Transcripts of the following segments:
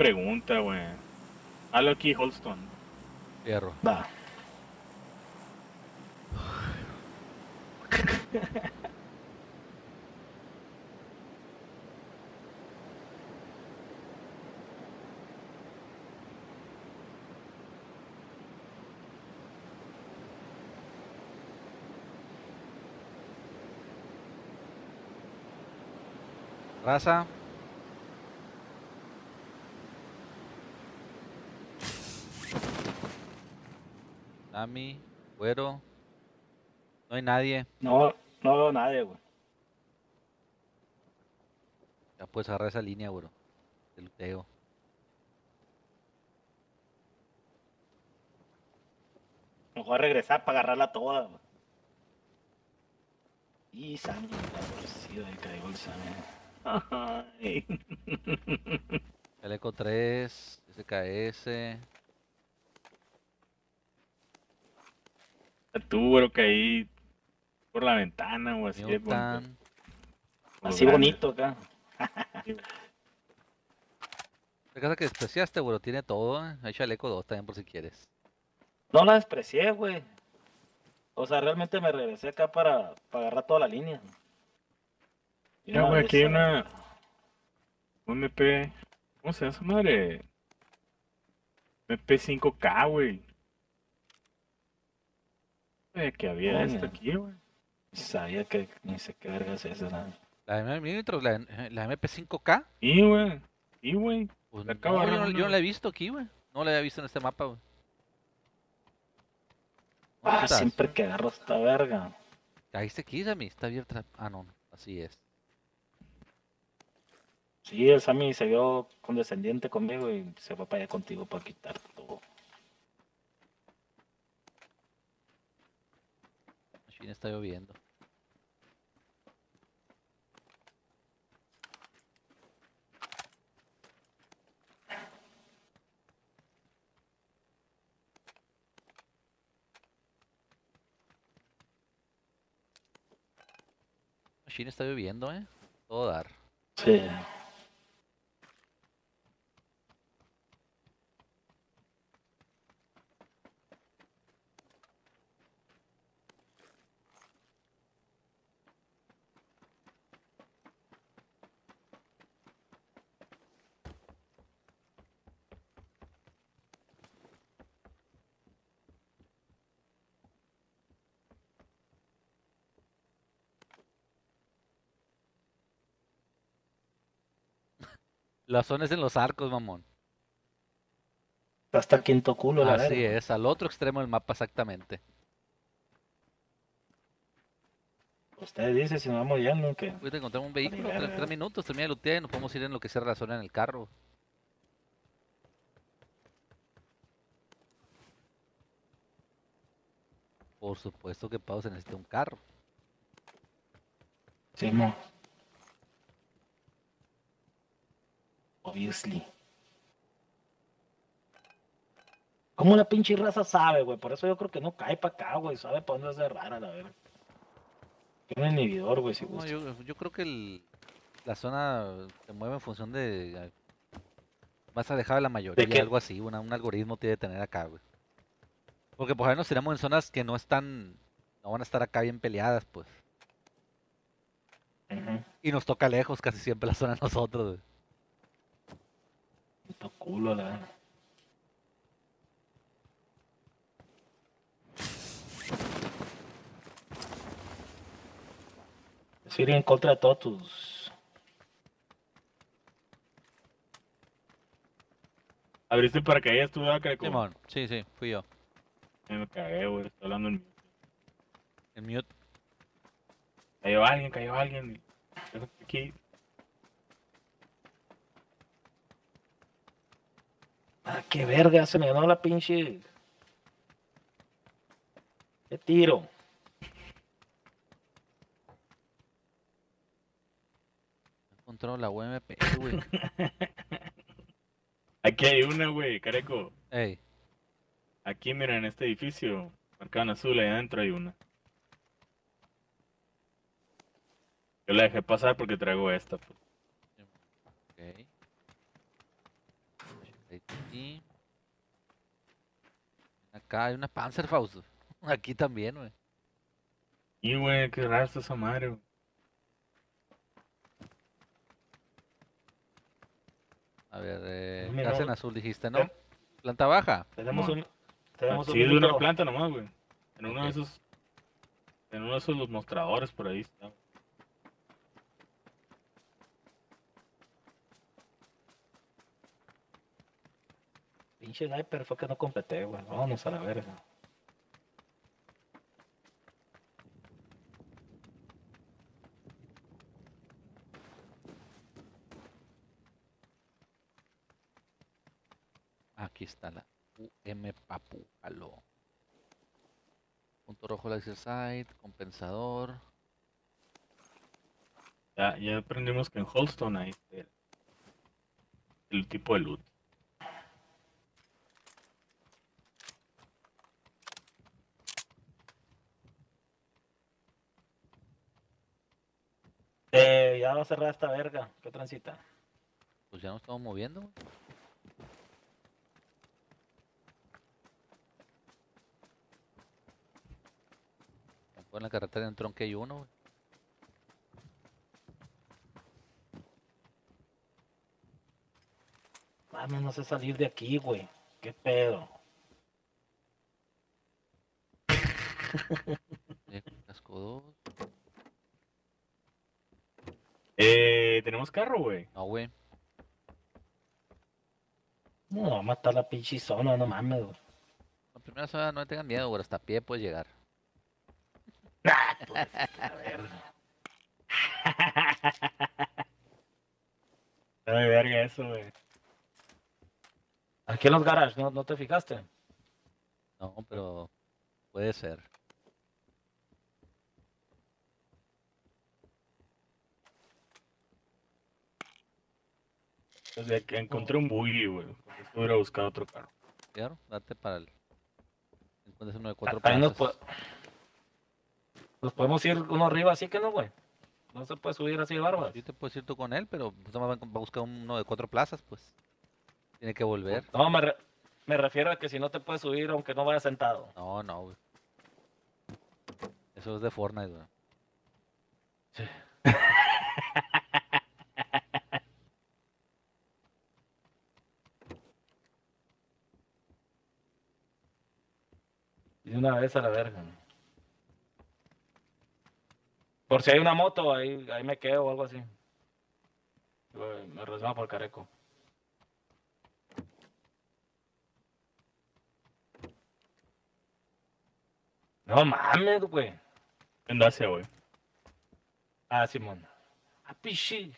pregunta, güey. Halo aquí, Holston. Fierro. Va. Raza. Nami. Güero. No hay nadie. No, no veo nadie, güey. Ya puedes agarrar esa línea, güero. Te luteo. Mejor regresar para agarrarla toda, güey. Y Sammy, aborrecido de caigo el Sammy. Ay. El Eco 3. SKS. Tú, güey, caí por la ventana, güey, así de bonito. Newton. Así bonito acá. La casa que despreciaste, güero. Tiene todo. Hay chaleco 2 también por si quieres. No la desprecié, güey. O sea, realmente me regresé acá para agarrar toda la línea. Y Ya, una güey, vez aquí hay a una MP. ¿Cómo se llama esa madre? MP5K, güey. Que había Oye, esto aquí, güey. sabía que ni sé qué verga es esa, ¿no? La de milímetros, la MP5K. Sí, güey. Sí, güey. Pues Le acabo de no, agarrar yo no una. la he visto aquí, güey. No la había visto en este mapa, güey. ¿Dónde Ah, estás? siempre que agarro esta verga. Caíste aquí, Sammy. Está abierta. Ah, no. Así es. Sí, el Sammy se vio condescendiente conmigo y se fue para allá contigo para quitar todo. Machine está lloviendo. Machine está lloviendo, Todo dar. Sí. La zona es en los arcos, mamón. Hasta el quinto culo, la Así verga. es, al otro extremo del mapa exactamente. Usted dice si nos vamos yendo que. Ahorita encontramos un Ni vehículo, tres verga. minutos, termina de lootear y nos podemos ir en lo que cierra la zona en el carro. Por supuesto que Pau se necesita un carro. Sí, mo. Obviously. ¿Cómo la pinche raza sabe, güey? Por eso yo creo que no cae para acá, güey. Sabe para dónde hacer rara, la verga. Tiene un inhibidor, güey, si No, gusta. yo creo que la zona se mueve en función de... Más alejada de la ¿De mayoría, qué? algo así. Un algoritmo tiene que tener acá, güey. Porque por ahí nos tiramos en zonas que no están... No van a estar acá bien peleadas, pues. Ujú. Y nos toca lejos casi siempre la zona a nosotros, güey. Puto culo, la verga. Es ir en contra de todos tus. ¿Abriste paracaídas tú, Creco? Simón, sí, sí, fui yo. Me cagué, güey. Estoy hablando en... En mute. Cayó alguien, cayó alguien. Aquí. Ah, qué verga, se me ganó la pinche. ¿Qué tiro? Encontró la UMP, güey. Aquí hay una, güey, Careco. Ey, Aquí, mira, en este edificio. Marcado en azul, ahí adentro hay una. Yo la dejé pasar porque traigo esta, pues. ok. aquí. Acá hay una Panzerfaust. Aquí también, güey. Y, güey, qué raro está esa madre, güey. A ver, Mira, casa en no, azul dijiste, ¿no? ten- Planta baja. tenemos Simón. un, tenemos un Sí, es de una minuto. planta nomás, güey. En uno de Ok. esos, en uno de esos los mostradores por ahí está. Pinche sniper fue que no completé, güey. Vámonos a la verga. Aquí está la UM Papu. Aló. Punto rojo laser sight, compensador. Ya aprendimos que en Holston ahí está el tipo de loot. Ya va a cerrar esta verga. ¿Qué transita? Pues ya nos estamos moviendo, güey. En la carretera de un tronque hay uno, güey. Mames, no sé salir de aquí, güey. ¿Qué pedo? Casco 2. Tenemos carro, güey. No, güey. No, va a matar la pinche zona, no mames, güey. La primera zona no tengan miedo, güey. Hasta a pie puedes llegar. Pues, a verga. Está de verga eso, güey. Aquí en los garages, ¿no te fijaste? No, pero puede ser. O sea, que encontré un buggy, güey. Porque esto hubiera buscado otro carro. Claro, date para el. Encuentras uno de 4 Ahí plazas. nos podemos ir uno arriba, así que no, güey. No se puede subir así de barbas. Sí te puedes ir tú con él, pero pues, nada más va a buscar uno de 4 plazas, pues. Tiene que volver. No, me refiero a que si no te puedes subir aunque no vayas sentado. No, no, güey. Eso es de Fortnite, güey. De una vez a la verga. Por si hay una moto, ahí me quedo o algo así. Me resbalo por el careco. No mames, güey. En Dacia, güey. Ah, Simón. Ah, pichi.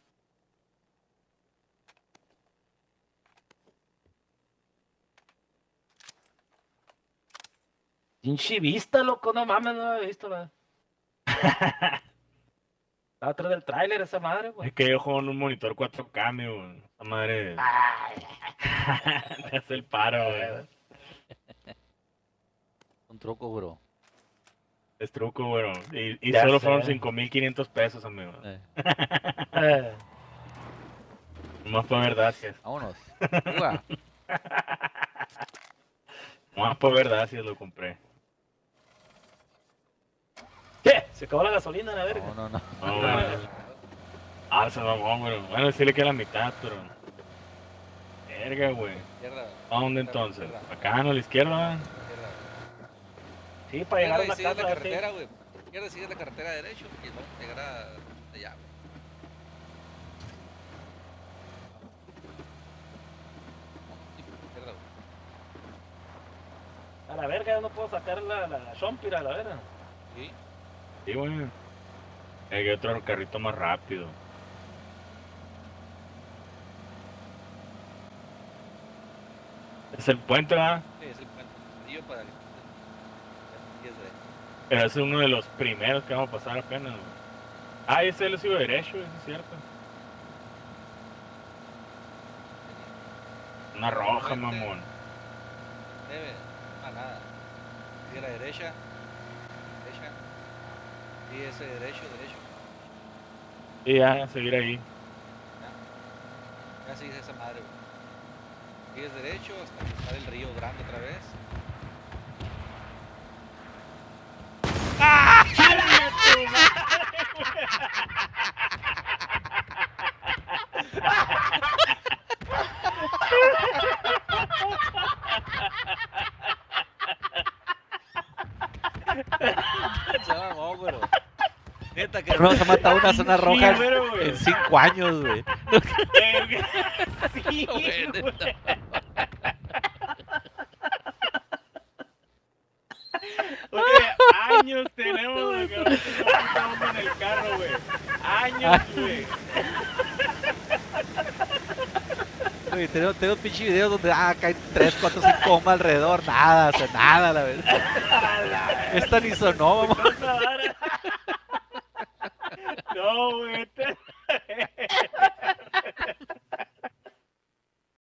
Pinche vista, loco, no mames, no había visto la. Estaba atrás del tráiler esa madre, güey. Es que yo juego en un monitor 4K, güey. Esa madre Ay, te hace el paro, güey. Un truco, bro. Es truco, güey. Y Ya solo sé. fueron 5,500 pesos, amigo. eh, Nomás para ver Dacias. Vámonos. Uga. Nomás para ver Dacias lo compré. ¿Qué? Se acabó la gasolina, la verga. No, no, no. No, güey. Ah, se mamó, güey. Bueno, decirle que era la mitad, pero. Verga, güey. Izquierda. ¿A dónde entonces? Acá, ¿no? A la izquierda. Sí, para llegar a una Sigues la casa. carretera, güey. Izquierda, sigues la carretera derecho y vamos a llegar a allá, güey. Sí, por izquierda, güey. A la verga, yo no puedo sacar la Shompira, a la verga. Sí. Sí, güey. Hay otro carrito más rápido. Es el puente, ¿verdad? Sí, es el puente. Yo para el. Pero es uno de los primeros que vamos a pasar apenas, güey. Ah, ese lo sigo derecho, eso es cierto. Una roja, Puente. mamón. Debe. Nada. Sigue a la derecha. Derecha. Y ese derecho. Y ya, seguir ahí. Ya sigues esa madre, güey. Sigues derecho hasta que sale el río grande otra vez. Se mamó, güey. Neta que no se ha matado una zona roja pero, güey. en 5 años, güey. Sí, Güey, güey. neta. Oye, años tenemos, güey, que no estamos en el carro, güey. Años, güey. Güey, tengo un pinche video donde caen 3, 4, 5 bombas alrededor. Nada, o sea, nada, la verdad. Esta ni sonó, mamá. Tanta vara.